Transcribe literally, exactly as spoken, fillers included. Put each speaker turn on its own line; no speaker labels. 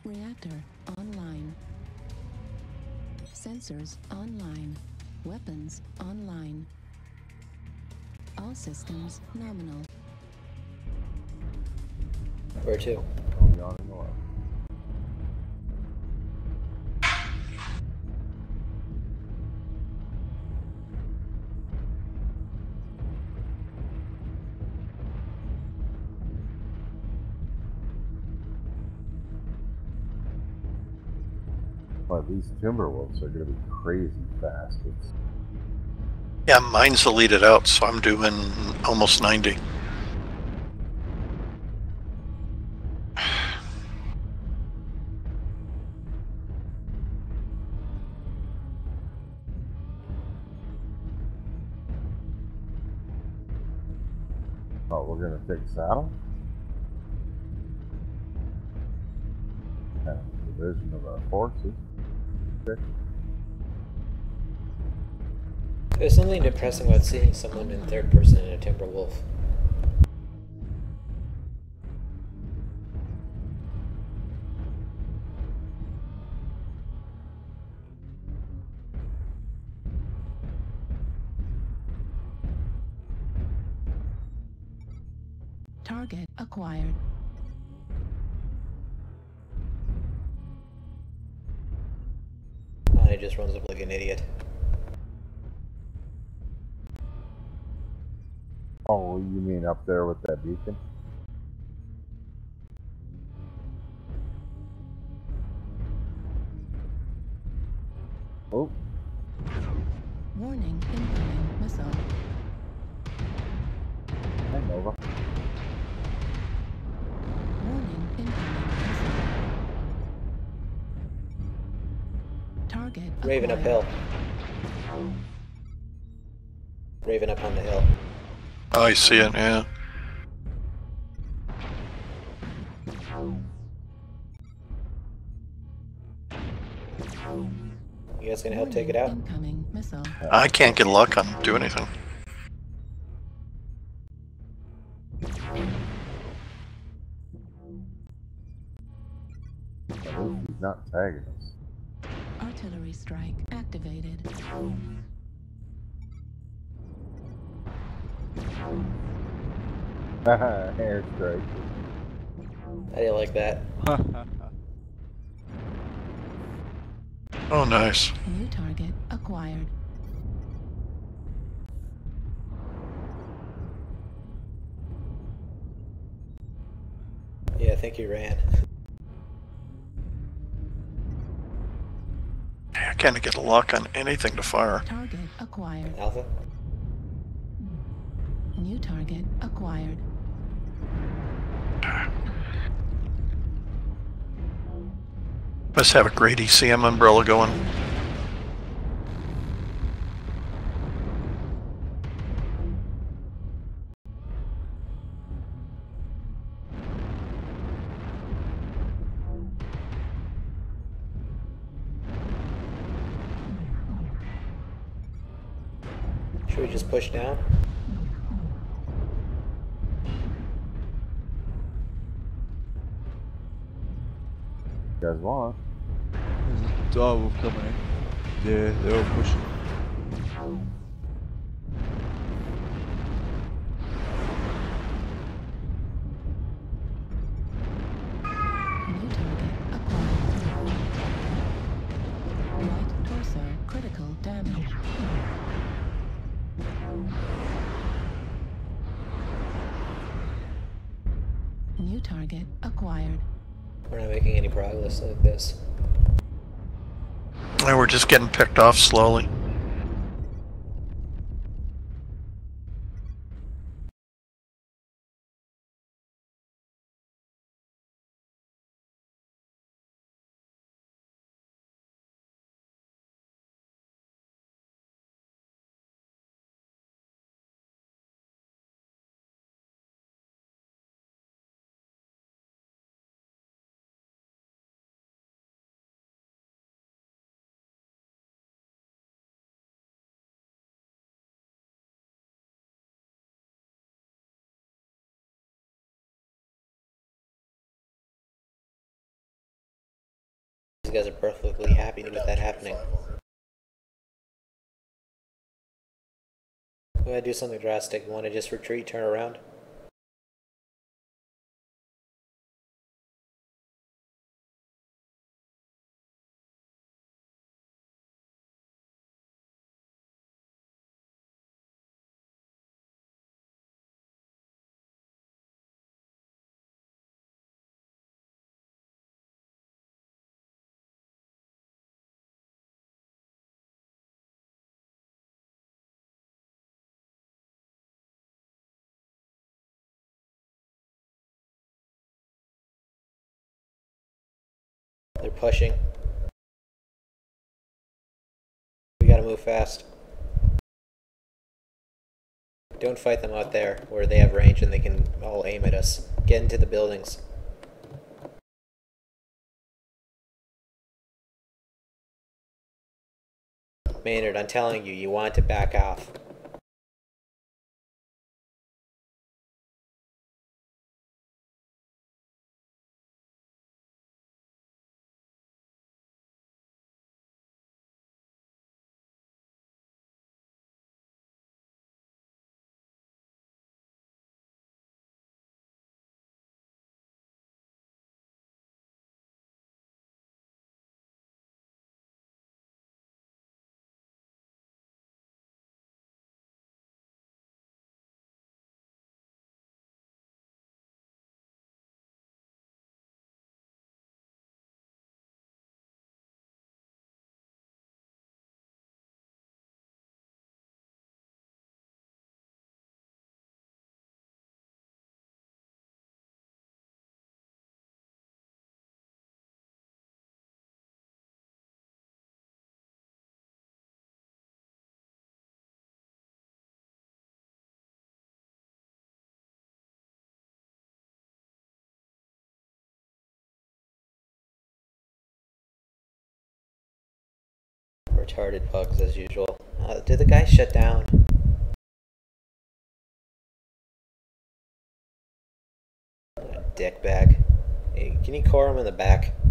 Reactor online. Sensors online. Weapons online. All systems nominal.
Where to?
Oh, yawning away. Well, these Timberwolves are going to be crazy fast. It's...
Yeah, mine's deleted out, so I'm doing almost ninety.
Oh, we're going to take saddle? And division of our forces. Okay.
There's something depressing about seeing someone in third person in a Timberwolf.
Target acquired.
Oh, he just runs up like an idiot.
Oh, you mean up there with that beacon? Oh.
Warning, incoming missile.
Hi, Nova.
Warning, incoming missile. Target
Raven
acquired.
uphill. Raven up on the hill.
Oh, I see it, yeah.
You guys gonna help take it out?
Incoming missile.
I can't get luck on do anything.
At least he's not tagging us.
Artillery strike activated.
Haha, airstrike.
How do you like that?
Oh, nice.
New target acquired.
Yeah, I think he ran.
I can't get luck on anything to fire.
Target acquired.
Alpha?
New target acquired.
Must have a great E C M umbrella going.
Should we just push down?
You guys want?
There's a dog coming in. Yeah, they're all pushing.
New target acquired. Right torso critical damage. New target acquired.
We're not making any progress like this.
And we're just getting picked off slowly.
These guys are perfectly happy with that happening. Go ahead, do something drastic. You want to just retreat, turn around? They're pushing. We gotta move fast. Don't fight them out there, where they have range and they can all aim at us. Get into the buildings. Maynard, I'm telling you, you want to back off. Retarded bugs as usual. Uh, did the guy shut down? Dick bag. Hey, can you core him in the back?